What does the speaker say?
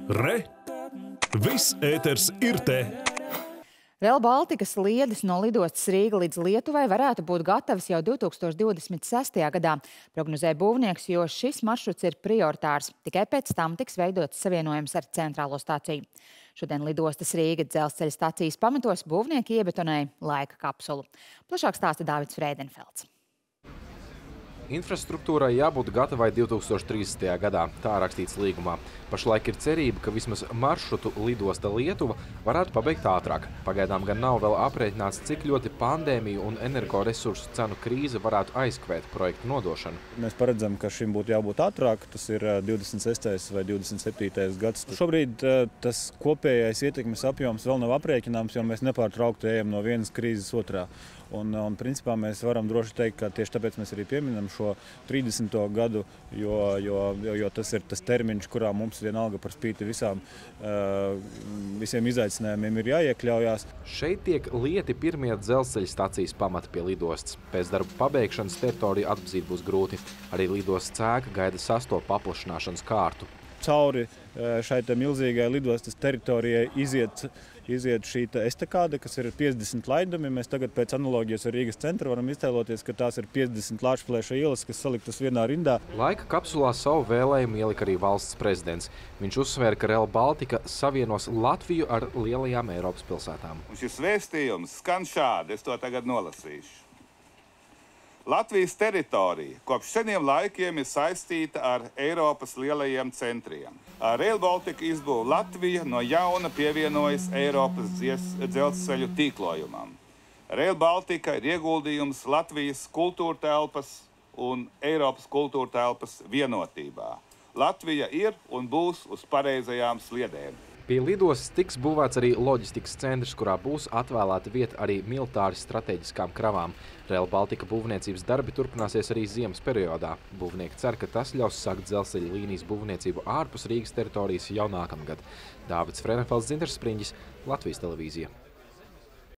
Re! Viss ēters ir te! Rail Baltikas sliedes no lidostas Rīga līdz Lietuvai varētu būt gatavas jau 2026. gadā, prognozē būvnieks, jo šis maršruts ir prioritārs. Tikai pēc tam tiks veidots savienojums ar centrālo staciju. Šodien lidostas Rīga dzelzceļa stacijas pamatos būvnieki iebetonēja laika kapsulu. Plašāk stāsta Dāvids Frēdenfelds. Infrastruktūrai jābūt gatavai 2030. gadā, tā rakstīts līgumā. Pašlaik ir cerība, ka vismaz maršrutu lidosta Lietuva varētu pabeigt ātrāk. Pagaidām gan nav vēl aprēķināts, cik ļoti pandēmiju un energoresursu cenu krīze varētu aizkavēt projektu nodošanu. Mēs paredzam, ka šim būtu jābūt ātrāk, tas ir 26. vai 27. gads. Šobrīd tas kopējais ietekmes apjoms vēl nav aprēķināms, jo mēs nepārtraukti ejam no vienas krīzes otrā. Un principā mēs varam droši teikt, ka tieši tāpēc mēs arī pieminam šo 30. gadu, jo tas ir tas termiņš, kurā mums vienalga par spīti visiem izaicinājumiem ir jāiekļaujās. Šeit tiek lieti pirmie dzelzceļa stacijas pamati pie lidostas. Pēc darbu pabeigšanas teritoriju atpazīt būs grūti. Arī lidostas ēka gaida 6. paplašināšanas kārtu. Cauri šai milzīgai lidostas teritorijai iziet šī estakāde, kas ir 50 laidumi. Mēs tagad pēc analogijas ar Rīgas centru varam iztēloties, ka tās ir 50 lāčplēša ielas, kas saliktas vienā rindā. Laika kapsulā savu vēlējumu ielika arī valsts prezidents. Viņš uzsvēra, ka Rail Baltica savienos Latviju ar lielajām Eiropas pilsētām. Un šis vēstījums skan šādi, es to tagad nolasīšu. Latvijas teritorija kopš seniem laikiem ir saistīta ar Eiropas lielajiem centriem. Ar Rail Baltica izbūvu Latvija no jauna pievienojas Eiropas dzelzceļu tīklojumam. Rail Baltica ir ieguldījums Latvijas kultūrtelpas un Eiropas kultūrtelpas vienotībā. Latvija ir un būs uz pareizajām sliedēm. Pie lidostas tiks būvēts arī loģistikas centrs, kurā būs atvēlēta vieta arī militāri strateģiskām kravām. Rail Baltica būvniecības darbi turpināsies arī ziemas periodā. Būvnieki cer, ka tas ļaus sākt dzelzceļa līnijas būvniecību ārpus Rīgas teritorijas jau nākamgad. Dāvids Frēdenfelds, Dzintars Spriņģis, Latvijas televīzija.